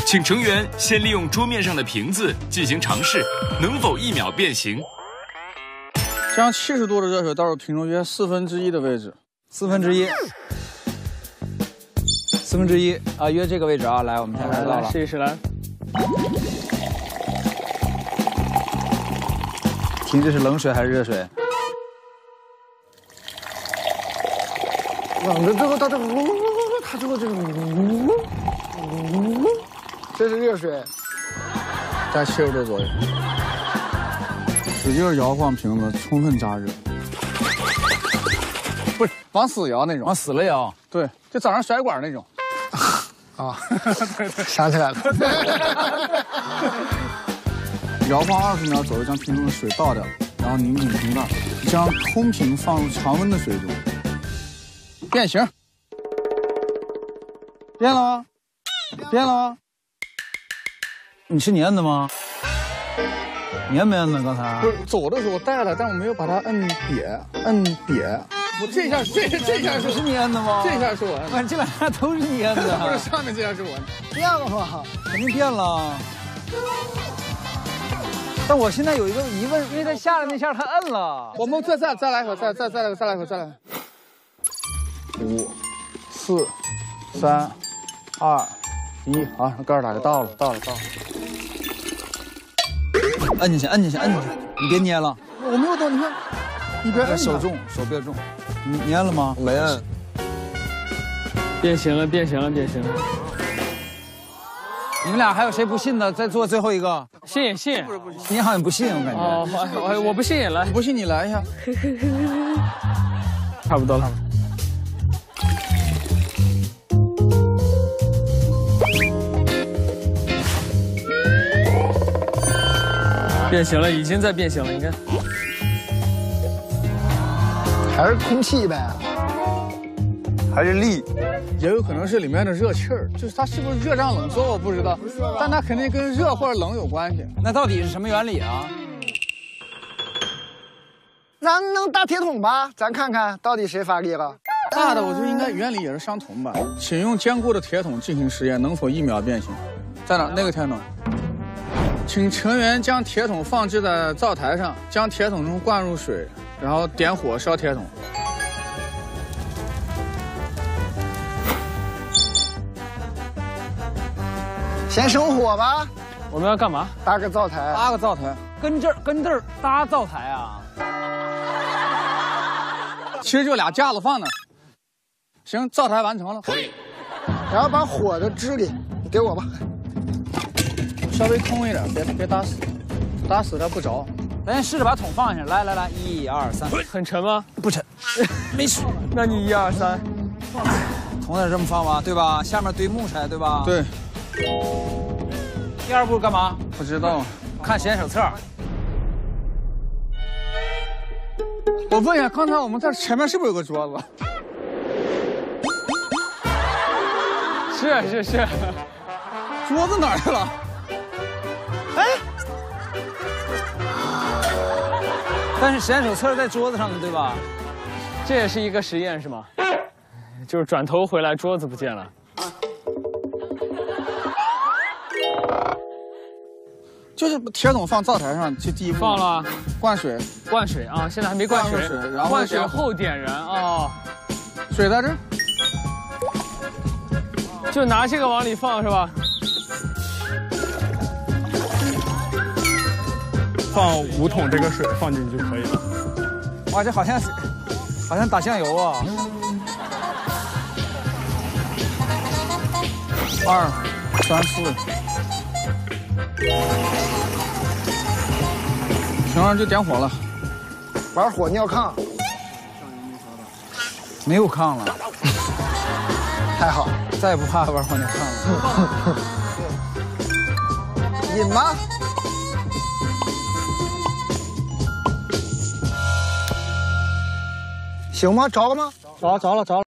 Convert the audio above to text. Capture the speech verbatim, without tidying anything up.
请成员先利用桌面上的瓶子进行尝试，能否一秒变形？ 将七十度的热水倒入瓶中约四分之一的位置， 四分之一，四分之一啊，约这个位置啊。来，我们现在来试一试来。 听这是冷水还是热水？ 冷的之后，它这个呜，它之后这个呜呜，这是热水， 在七十度左右，使劲摇晃瓶子，充分加热。不是往死摇那种， 往死了摇。 对，就早上甩管那种。 啊，想起来了。 摇晃二十秒左右，将瓶中的水倒掉，然后拧紧瓶盖，将空瓶放入常温的水中。变形，变了吗？变了吗？ 你是粘的吗？粘没摁呢？刚才不是走的时候带了，但我没有把它摁瘪，摁瘪。我这下这这下是是你摁的吗？ 这下是我摁的， 这两下都是你摁的。 不是上面这下是我摁的， 变了吗？ 肯定变了。但我现在有一个疑问，因为他下来那下他摁了。 我们再再再来一口，再再再来再来一口，再来。五、四、三、二、一，好，盖儿打开，到了，到了，到了。 摁进去，摁进去，摁进去，你别捏了。 我没有动，你看，你别摁， 手重，手别重。你捏了吗？ 没摁。变形了，变形了，变形了。 你们俩还有谁不信的？再做最后一个。 信信， 你好像不信，我感觉。 哦，我我不信，来， 你不信你来一下。 差不多了。变形了，已经在变形了，你看。 还是空气呗， 还是力，也有可能是里面的热气儿，就是它是不是热胀冷缩我不知道，但它肯定跟热或者冷有关系。 那到底是什么原理啊？ 咱弄大铁桶吧，咱看看到底谁发力了。 大的我觉得应该原理也是相同吧。请用坚固的铁桶进行实验，能否一秒变形？在哪？那个铁桶。请成员将铁桶放置在灶台上，将铁桶中灌入水，然后点火烧铁桶。 先生火吧。 我们要干嘛？ 搭个灶台。 搭个灶台。 跟这儿跟这儿搭灶台啊？ 其实就俩架子放那儿。行，灶台完成了。 然后把火的支里给我吧。 稍微空一点，别别打死，打死它不着。 咱先试着把桶放下。来来来，一二三。 很沉吗？ 不沉，没事。 那你一二三。 桶得这么放吧，对吧？下面堆木材，对吧？ 对。 第二步干嘛？ 不知道， 看实验手册。 我问一下，刚才我们在前面是不是有个桌子？ 是是是。 桌子哪儿去了？ 哎， 但是实验手册在桌子上的，对吧？ 这也是一个实验是吗？就是转头回来，桌子不见了。 就是铁桶放灶台上，这第一步放了， 灌水， 灌水啊，现在还没灌水， 水然后灌水后点燃啊， 水在这儿， 就拿这个往里放是吧？放五桶这个水放进去就可以了。 哇，这好像是，好像打酱油啊。 二、三、四。行了，就点火了。 玩火尿炕。 没有炕了。 太好， 再也不怕玩火尿炕了。 引吧。行吗？着了吗？ 着着了着了。